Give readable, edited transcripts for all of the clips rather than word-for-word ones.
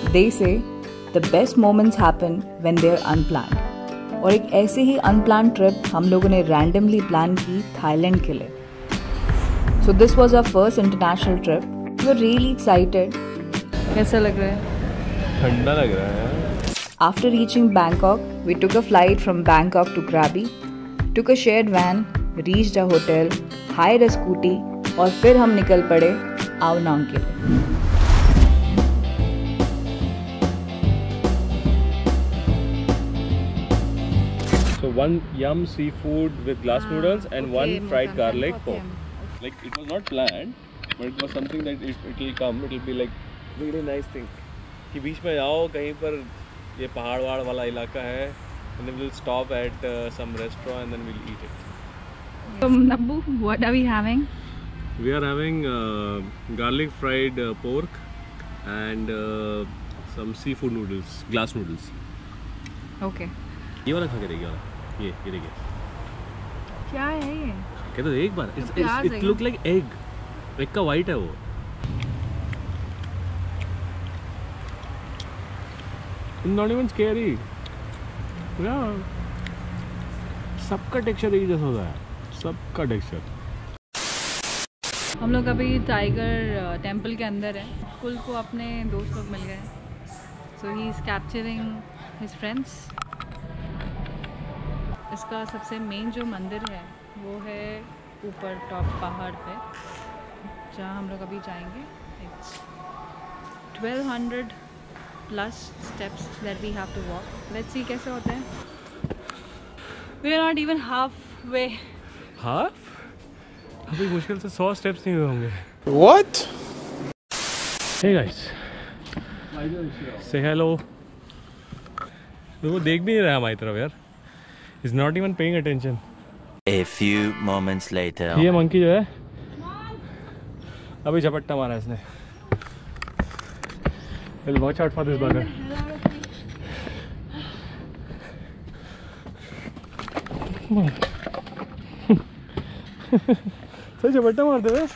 They say the best moments happen when they're unplanned. और एक ऐसे ही unplanned trip हम लोगों ने randomly plan की थाईलैंड के लिए. So this was our first international trip. We were really excited. कैसा लग रहा है? ठंडा लग रहा है. After reaching Bangkok, we took a flight from Bangkok to Krabi, took a shared van, reached a hotel, hired a scooty और फिर हम निकल पड़े आओ नाम के लिए. So one yum seafood with glass noodles and one fried garlic pork. Like it was not planned, but it was something that it will come. It will be like really nice thing. कि बीच में आओ कहीं पर ये पहाड़ वाड़ वाला इलाका है, and then we'll stop at some restaurant and then we'll eat it. So Nabbu, what are we having? We are having garlic fried pork and some seafood noodles, glass noodles. Okay. ये वाला खा के देखिए वाला. ये देखिए. क्या है ये? क्या तो एक बार. It look like egg. Egg का white है वो. Not even scary. Yeah. सबका टेक्सचर एक जैसा होता है. सबका टेक्सचर. हम लोग अभी टाइगर टेम्पल के अंदर है. कुल को अपने दोस्त लोग मिल गए. So he is capturing his friends. इसका सबसे मेन जो मंदिर है वो है ऊपर टॉप पहाड़ पे जहाँ हम लोग अभी जाएंगे. It's 1200 plus steps that we have to walk. Let's see कैसे होते हैं. We are not even halfway. Half? अभी मुश्किल से 100 स्टेप्स नहीं हुए होंगे. What? Hey guys. Say hello. वो देख भी नहीं रहा हमारी तरफ यार. He's not even paying attention. A few moments later. ये मंकी जो है अभी झपट्टा मारा इसने. Well, watch out for this bugger. सही झपट्टा मारते हुए.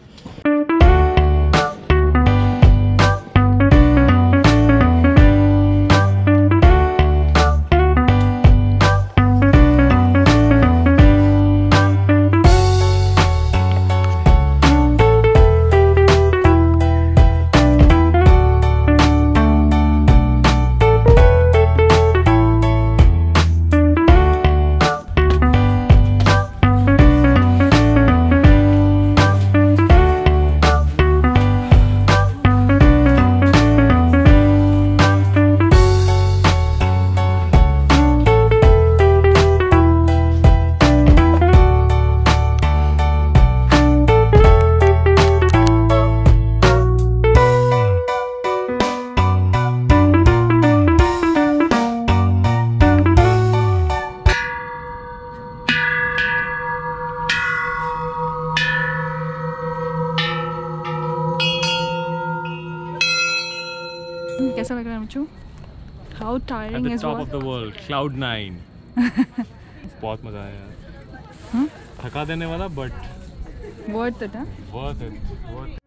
कैसा लग रहा है मुझे? How tiring is At the top of the world, cloud 9. बहुत मजा आया यार. थका देने वाला but worth it, huh? worth it.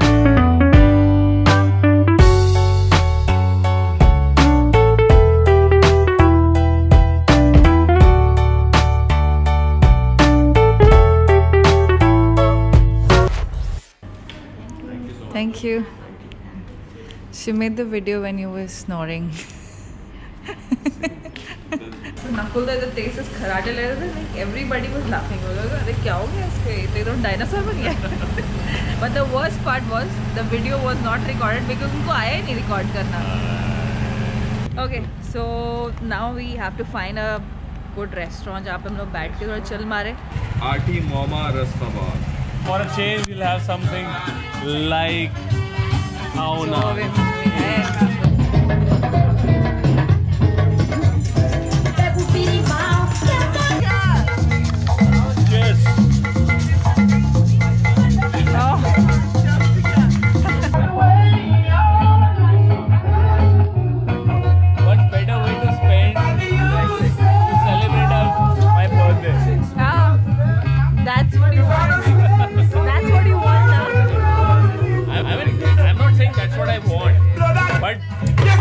Thank you. She made the video when you were snoring. Nakul the taste is karate le rahe the, like everybody was laughing. अरे क्या हो गया इसके? ये तो डायनासोर बन गया. But the worst part was the video was not recorded because उनको आया ही नहीं रिकॉर्ड करना. Okay, so now we have to find a good restaurant जहाँ पे हम लोग बैठ के थोड़ा चिल मारे. Arti Mama Rastabar. For a change, we'll have something like Auna. Cheers. What better way to spend to celebrate my birthday? That's what you want. That's what you want now. I mean, I'm not saying that's what I want, but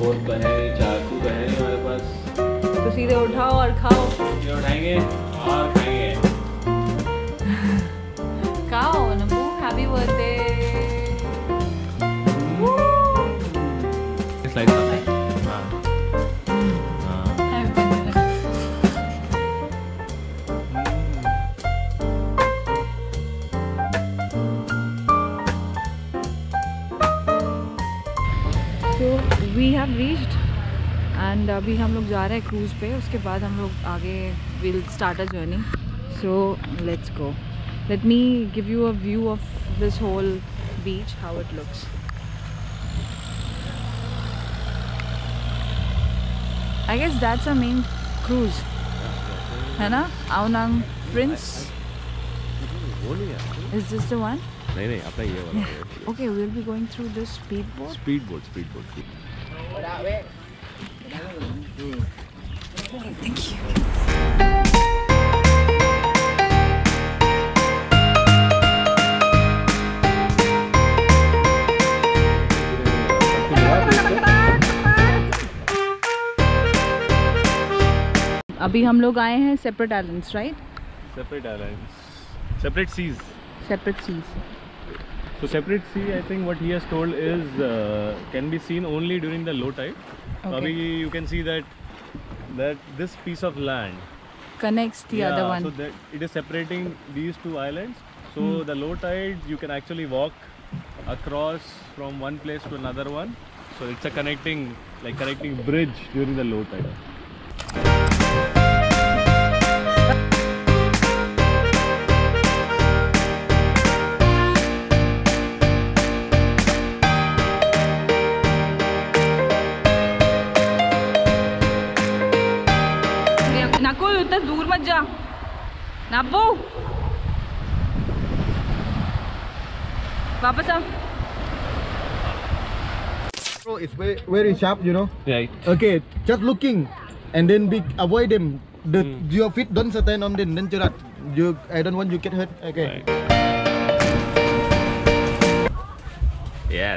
fork तो है नहीं, चाकू तो है नहीं हमारे पास, तो सीधे उठाओ और खाओ। ये उठाएंगे और खाएंगे। खाओ नमू, हैप्पी बर्थडे। स्लाइस आता है। हाँ हाँ। So we have reached and अभी हम लोग जा रहे हैं क्रूज़ पे, उसके बाद हम लोग आगे will start a journey. So let's go. Let me give you a view of this whole beach, how it looks. I guess that's our main cruise, है ना? Ao Nang Prince. वो नहीं है। Is this the one? नहीं नहीं, अपना ये वाला। Okay, we'll be going through this speedboat. Speedboat. Thank you. अभी हम लोग आए हैं separate islands, right? Separate islands, separate seas. Separate seas. So separate sea, I think what he has told is can be seen only during the low tide. So Okay. abhi you can see that this piece of land Connects the other one. So that it is separating these two islands. So the low tide you can actually walk across from one place to another one. So it's a connecting bridge during the low tide. Nakul उतना दूर मत जा, नाबू वापस आओ। Bro, it's very sharp, you know. Right. Okay, just looking, and then avoid them. Your feet don't stand on them. Then I don't want you get hurt. Okay. Right. Yes.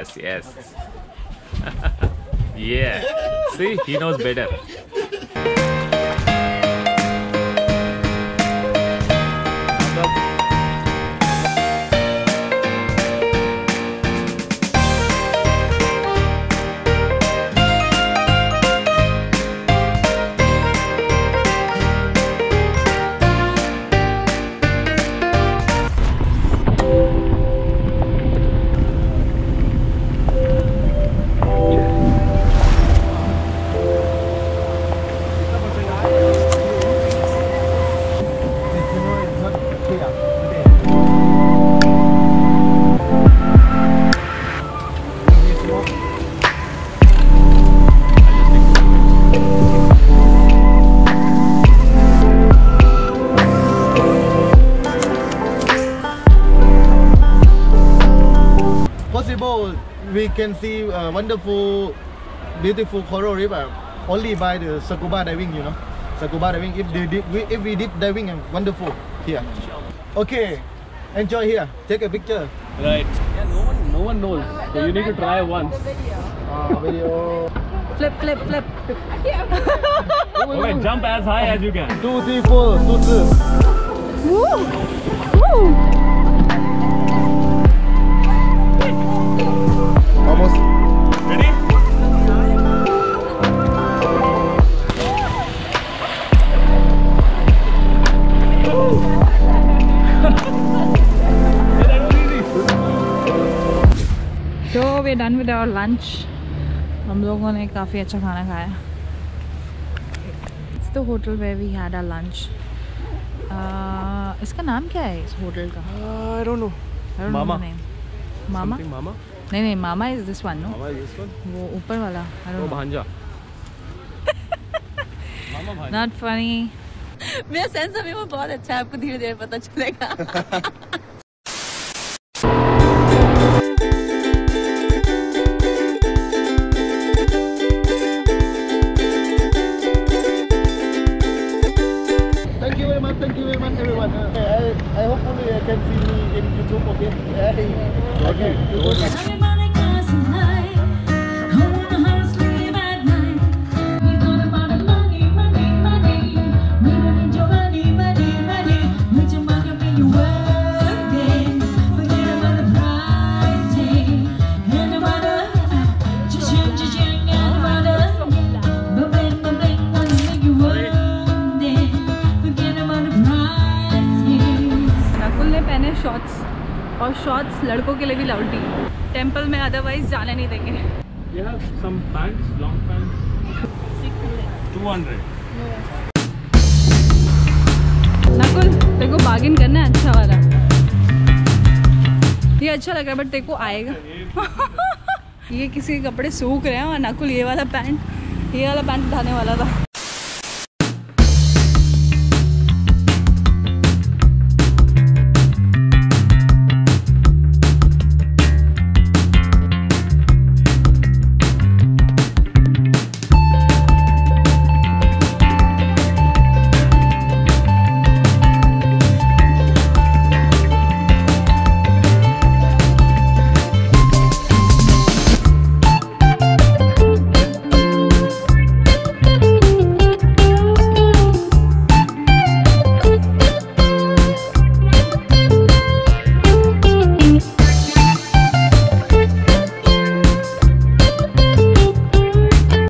Yeah. See, he knows better. We can see wonderful, beautiful coral river only by the scuba diving, you know. Scuba diving, if we did diving, wonderful here. Okay, enjoy here. Take a picture. Right. Yeah, no one knows. So you need to try once. Video. Flip. Okay, jump as high as you can. 2, 3, 4, 2, 3. Woo! Almost. Ready? So we're done with our lunch. हम लोगों ने काफ़ी अच्छा खाना खाया। It's the hotel where we had our lunch. इसका नाम क्या है इस होटल का? I don't know. I don't Mama. know the name. Mama? Something Mama? नहीं, Mama is this one, no? Mama is this one? वो ऊपर वाला। I don't Oh, know. Bhanja. Mama Bhanja. Not funny. मेरा sense अभी वो बहुत अच्छा है, आपको धीरे धीरे पता चलेगा। Thank you very much, everyone. I hopefully can see me in YouTube. Okay. Okay. और शॉर्ट्स लड़कों के लिए भी लाउडी टेंपल में, अदरवाइज जाने नहीं देंगे। You have some pants, long pants. 200. Nakul तेरे को बार्गेन करना है अच्छा वाला। ये अच्छा लग रहा है बट तेरे को आएगा। ये किसी के कपड़े सूख रहे हैं और नकुल ये वाला पैंट उठाने वाला था।